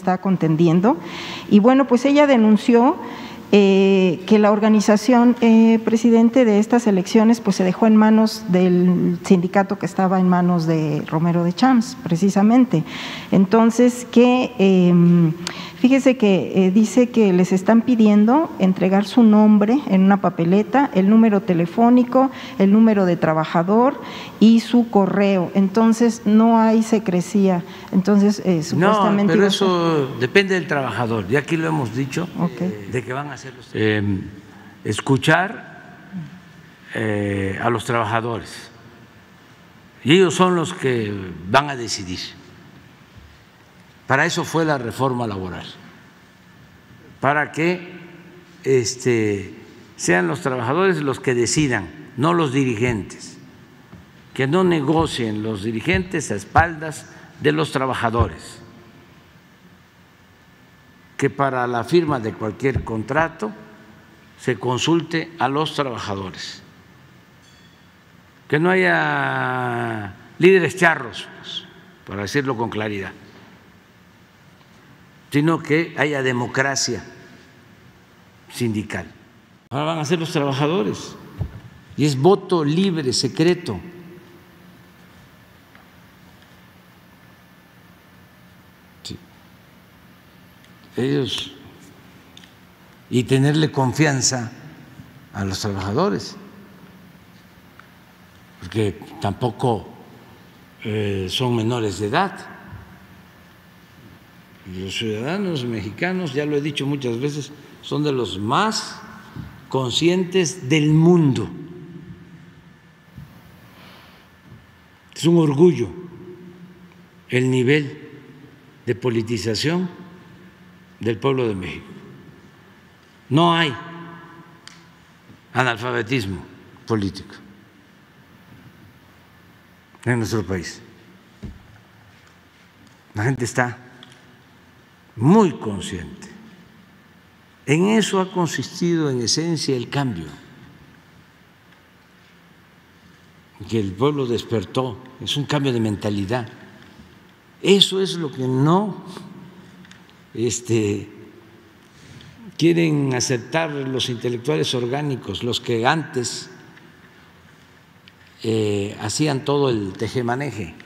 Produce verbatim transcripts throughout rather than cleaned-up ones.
está contendiendo. Y bueno, pues ella denunció Eh, que la organización, eh, presidente, de estas elecciones pues se dejó en manos del sindicato que estaba en manos de Romero de Champs, precisamente. Entonces, que eh, fíjese que eh, dice que les están pidiendo entregar su nombre en una papeleta, el número telefónico, el número de trabajador y su correo. Entonces, no hay secrecía. Entonces, eh, supuestamente… No, pero eso depende del trabajador. Ya aquí lo hemos dicho, okay, de que van a hacer los… Eh, escuchar eh, a los trabajadores. Y ellos son los que van a decidir. Para eso fue la reforma laboral, para que este, sean los trabajadores los que decidan, no los dirigentes, que no negocien los dirigentes a espaldas de los trabajadores, que para la firma de cualquier contrato se consulte a los trabajadores, que no haya líderes charros, pues, para decirlo con claridad, sino que haya democracia sindical. Ahora van a ser los trabajadores y es voto libre, secreto. Sí. Ellos, y tenerle confianza a los trabajadores, porque tampoco eh, son menores de edad. Los ciudadanos mexicanos, ya lo he dicho muchas veces, son de los más conscientes del mundo. Es un orgullo el nivel de politización del pueblo de México. No hay analfabetismo político en nuestro país. La gente está muy consciente. En eso ha consistido en esencia el cambio, que el pueblo despertó, es un cambio de mentalidad. Eso es lo que no este, quieren aceptar los intelectuales orgánicos, los que antes eh, hacían todo el tejemaneje,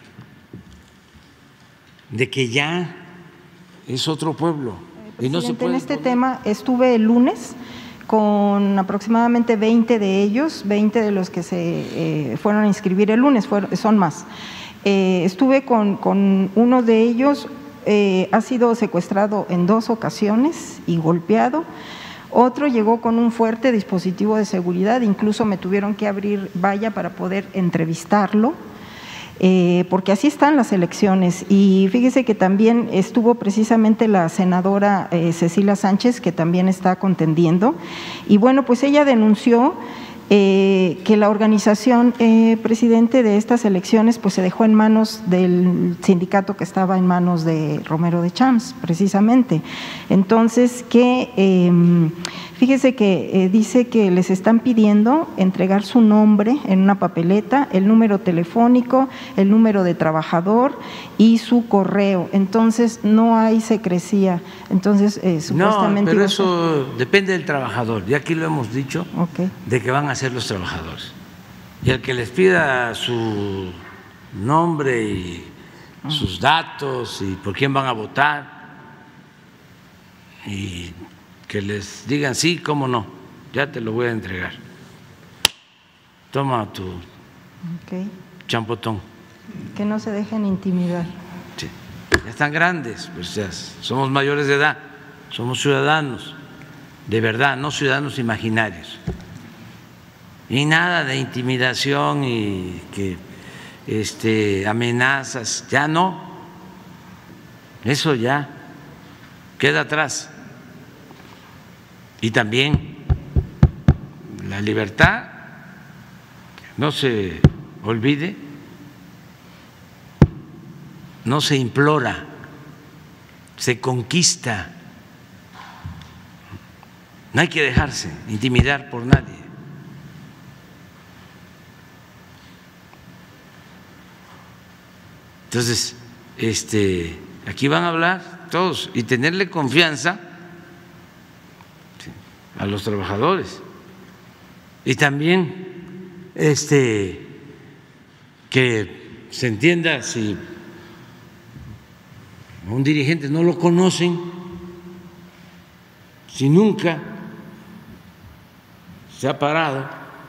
de que ya es otro pueblo. Eh, y no se puede en este poner. tema estuve el lunes con aproximadamente veinte de ellos, veinte de los que se eh, fueron a inscribir el lunes, fueron, son más. Eh, estuve con, con uno de ellos, eh, ha sido secuestrado en dos ocasiones y golpeado. Otro llegó con un fuerte dispositivo de seguridad, incluso me tuvieron que abrir valla para poder entrevistarlo. Eh, porque así están las elecciones. Y fíjese que también estuvo precisamente la senadora eh, Cecilia Sánchez, que también está contendiendo, y bueno, pues ella denunció eh, que la organización, eh, presidente, de estas elecciones pues se dejó en manos del sindicato que estaba en manos de Romero de Champs, precisamente. Entonces, que eh, fíjese que eh, dice que les están pidiendo entregar su nombre en una papeleta, el número telefónico, el número de trabajador y su correo. Entonces, no hay secrecía. Entonces, eh, supuestamente… No, pero eso depende del trabajador. Ya aquí lo hemos dicho, okay, de que van a ser los trabajadores. Y el que les pida su nombre y sus datos y por quién van a votar y que les digan sí, cómo no, ya te lo voy a entregar. Toma tu okay, champotón. Que no se dejen intimidar. Sí, ya están grandes, pues ya somos mayores de edad, somos ciudadanos de verdad, no ciudadanos imaginarios. Y nada de intimidación y que este, amenazas, ya no, eso ya queda atrás. Y también la libertad, no se olvide, no se implora, se conquista. No hay que dejarse intimidar por nadie. Entonces, este, aquí van a hablar todos, y tenerle confianza a los trabajadores. Y también este, que se entienda, si a un dirigente no lo conocen, si nunca se ha parado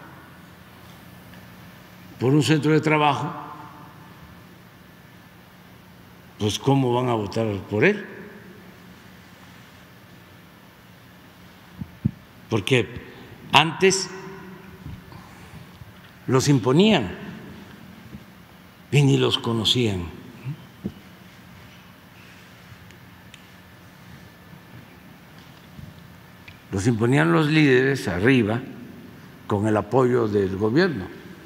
por un centro de trabajo, pues ¿cómo van a votar por él? Porque antes los imponían y ni los conocían. Los imponían los líderes arriba con el apoyo del gobierno.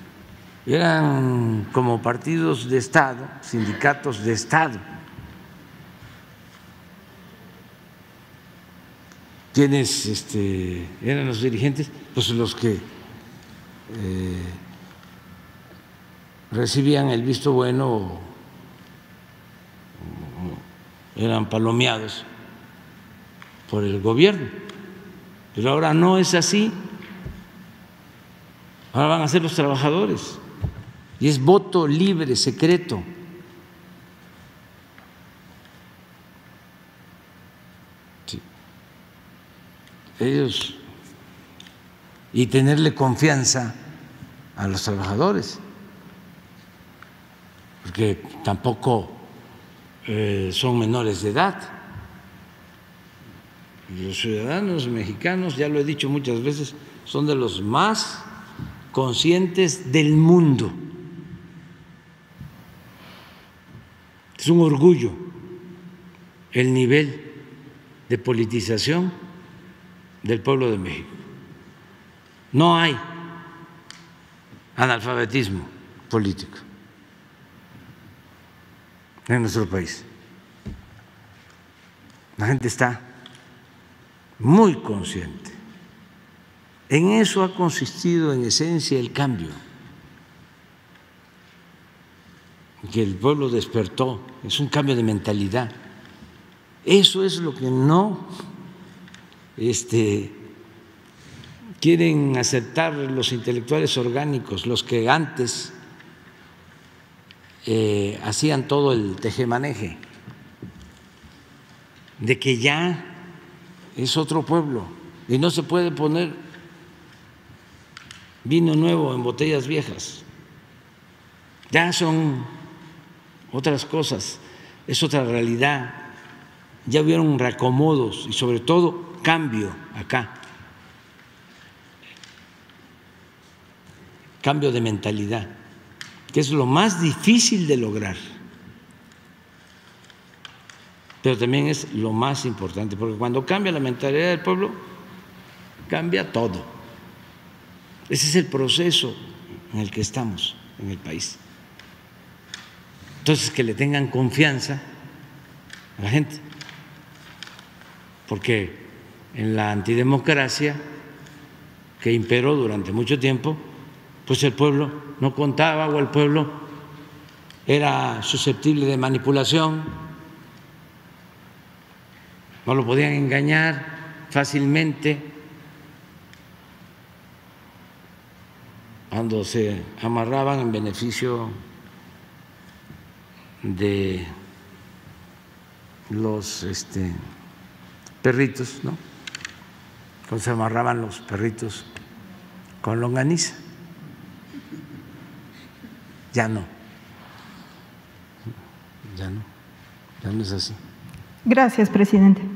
Eran como partidos de Estado, sindicatos de Estado. ¿Quiénes este, eran los dirigentes? Pues los que eh, recibían el visto bueno o, o eran palomeados por el gobierno. Pero ahora no es así. Ahora van a ser los trabajadores. Y es voto libre, secreto. Sí. Ellos, y tenerle confianza a los trabajadores, porque tampoco eh, son menores de edad. Los ciudadanos mexicanos, ya lo he dicho muchas veces, son de los más conscientes del mundo. Es un orgullo el nivel de politización del pueblo de México. No hay analfabetismo político en nuestro país. La gente está muy consciente. En eso ha consistido en esencia el cambio, que el pueblo despertó, es un cambio de mentalidad. Eso es lo que no este, quieren aceptar los intelectuales orgánicos, los que antes eh, hacían todo el tejemaneje, de que ya es otro pueblo y no se puede poner vino nuevo en botellas viejas. Ya son otras cosas, es otra realidad. Ya hubieron reacomodos y sobre todo cambio acá, cambio de mentalidad, que es lo más difícil de lograr, pero también es lo más importante, porque cuando cambia la mentalidad del pueblo, cambia todo. Ese es el proceso en el que estamos en el país. Entonces, que le tengan confianza a la gente, porque en la antidemocracia que imperó durante mucho tiempo, pues el pueblo no contaba o el pueblo era susceptible de manipulación, no lo podían engañar fácilmente. Cuando se amarraban en beneficio de los este, perritos, ¿no? Cuando se amarraban los perritos con longaniza. Ya no, ya no, ya no es así. Gracias, presidente.